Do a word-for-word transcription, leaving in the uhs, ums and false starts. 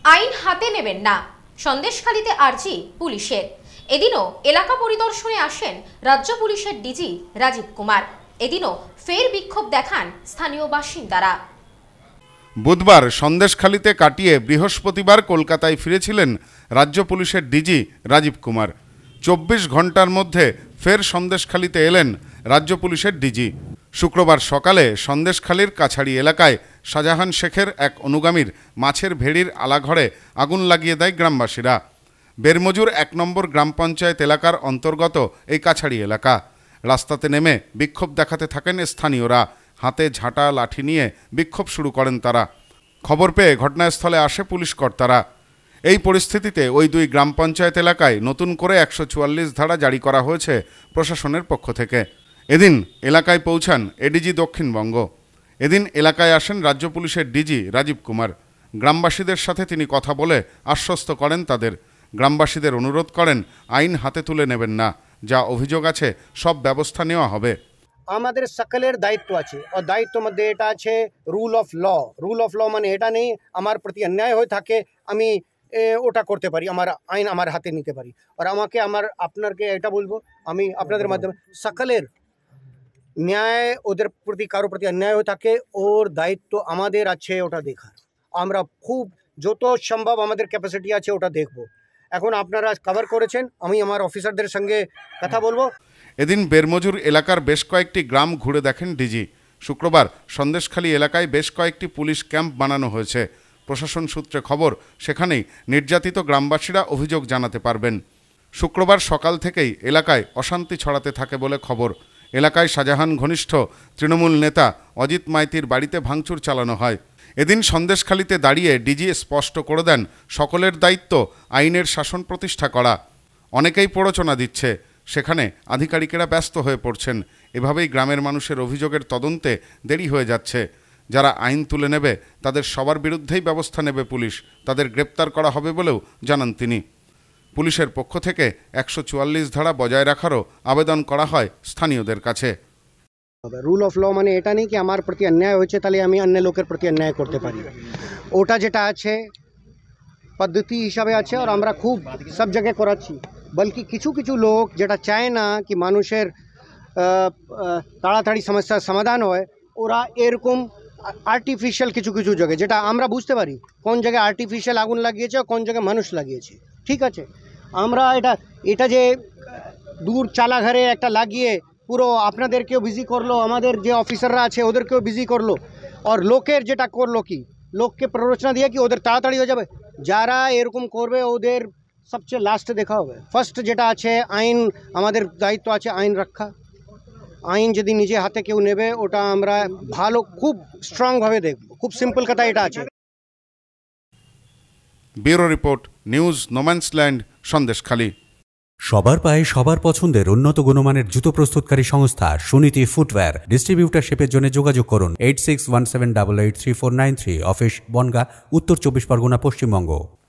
আইন হাতে নেবেন না, সন্দেশখালীতে আর্জি পুলিশের। এদিনও এলাকা পরিদর্শনে আসেন রাজ্য পুলিশের ডিজি রাজীব কুমার। এদিনও ফের বিক্ষোভ দেখান স্থানীয় বাসিন্দারা। বুধবার সন্দেশখালীতে কাটিয়ে বৃহস্পতিবার কলকাতায় ফিরেছিলেন রাজ্য পুলিশের ডিজি রাজীব কুমার। চব্বিশ ঘন্টার মধ্যে ফের সন্দেশখালীতে এলেন রাজ্য পুলিশের ডিজি। শুক্রবার সকালে সন্দেশখালীর কাছাড়ি এলাকায় শাহজাহান শেখের এক অনুগামীর মাছের ভেড়ির আলাঘরে আগুন লাগিয়ে দেয় গ্রামবাসীরা। বেরমজুর এক নম্বর গ্রাম পঞ্চায়েত এলাকার অন্তর্গত এই কাছাড়ি এলাকা। রাস্তাতে নেমে বিক্ষোভ দেখাতে থাকেন স্থানীয়রা। হাতে ঝাঁটা লাঠি নিয়ে বিক্ষোভ শুরু করেন তারা। খবর পেয়ে ঘটনাস্থলে আসে পুলিশ কর্তারা। এই পরিস্থিতিতে ওই দুই গ্রাম পঞ্চায়েত এলাকায় নতুন করে একশো চুয়াল্লিশ ধারা জারি করা হয়েছে প্রশাসনের পক্ষ থেকে। এদিন এলাকায় পৌঁছান এডিজি দক্ষিণবঙ্গ। এদিন এলাকায় আসেন রাজ্য পুলিশের ডিজি রাজীব কুমার। গ্রামবাসীদের সাথে তিনি কথা বলে আশ্বস্ত করেন তাদের। গ্রামবাসীদের অনুরোধ করেন আইন হাতে তুলে নেবেন না, যা অভিযোগ আছে সব ব্যবস্থা নেওয়া হবে। আমাদের সকলের দায়িত্ব আছে, আর দায়িত্ব মধ্যে এটা আছে rule of law. Rule of law মানে এটা নেই আমার প্রতি অন্যায় হয়ে থাকে আমি ওটা করতে পারি, আমার আইন আমার হাতে নিতে পারি। আর আমাকে আমার আপনাকে এটা বলবো, আমি আপনাদের মাধ্যমে সকলের ন্যায়, ওদের প্রতি কারো প্রতি অন্যায় হয়ে থাকে ওর দায়িত্ব আমাদের আছে ওটা দেখার। আমরা খুব যত সম্ভব আমাদের ক্যাপাসিটি আছে ওটা দেখব। এখন আপনারা কভার করেছেন, আমি আমার অফিসারদের সঙ্গে কথা বলবো। এদিন বেরমজুর এলাকার বেশ কয়েকটি গ্রাম ঘুরে দেখেন ডিজি। শুক্রবার সন্দেশখালী এলাকায় বেশ কয়েকটি পুলিশ ক্যাম্প বানানো হয়েছে। প্রশাসন সূত্রে খবর, সেখানেই নির্যাতিত গ্রামবাসীরা অভিযোগ জানাতে পারবেন। শুক্রবার সকাল থেকেই এলাকায় অশান্তি ছড়াতে থাকে বলে খবর। এলাকায় শাহজাহান ঘনিষ্ঠ তৃণমূল নেতা অজিত মাইতির বাড়িতে ভাঙচুর চালানো হয়। এদিন সন্দেশখালীতে দাঁড়িয়ে ডিজি স্পষ্ট করে দেন সকলের দায়িত্ব আইনের শাসন প্রতিষ্ঠা করা। অনেকেই প্ররোচনা দিচ্ছে, সেখানে আধিকারিকেরা ব্যস্ত হয়ে পড়ছেন। এভাবেই গ্রামের মানুষের অভিযোগের তদন্তে দেরি হয়ে যাচ্ছে। যারা আইন তুলে নেবে তাদের সবার বিরুদ্ধেই ব্যবস্থা নেবে পুলিশ, তাদের গ্রেপ্তার করা হবে বলেও জানান তিনি। পুলিশের পক্ষ থেকে একশো চুয়াল্লিশ ধারা বজায় রাখারও আবেদন করা হয় স্থানীয়দের কাছে। রুল অফ ল মানে এটা নেই কি আমার প্রতি অন্যায় হয়েছে তাহলে আমি অন্য লোকের প্রতি অন্যায় করতে পারি। ওটা যেটা আছে পদ্ধতি হিসাবে আছে, আর আমরা খুব সব জায়গায় করাচ্ছি। বলকি কিছু কিছু লোক যেটা চায় না কি মানুষের তাড়াতাড়ি সমস্যার সমাধান হয়, ওরা এরকম আর্টিফিশিয়াল কিছু কিছু জায়গায়, যেটা আমরা বুঝতে পারি কোন জায়গায় আর্টিফিশিয়াল আগুন লাগিয়েছে কোন জায়গায় মানুষ লাগিয়েছে। ঠিক আছে, আমরা এটা এটা যে দূর চালাঘরে একটা লাগিয়ে পুরো আপনাদেরকেও বিজি করলো, আমাদের যে অফিসাররা আছে ওদেরকেও বিজি করলো, আর লোকের যেটা করলো কি লোককে প্ররোচনা দিয়ে কি ওদের তাড়াতাড়ি হয়ে যাবে। যারা এরকম করবে ওদের সবচেয়ে লাস্টে দেখা হবে। ফার্স্ট যেটা আছে আইন, আমাদের দায়িত্ব আছে আইন রক্ষা। আইন যদি নিজে হাতে কেউ নেবে ওটা আমরা ভালো খুব স্ট্রংভাবে দেখব। খুব সিম্পল কথা এটা আছে। Bureau report, news no man's land, Sandeshkhali. সবার পায়ে সবার পছন্দের উন্নত গুণমানের জুতো প্রস্তুতকারী সংস্থা সুনীতি ফুটওয়্যার। ডিস্ট্রিবিউটারশিপের জন্য যোগাযোগ করুন eight six one seven double eight three four nine three. Office Bangaon, Uttar Chabbish Pargana, Paschimbanga.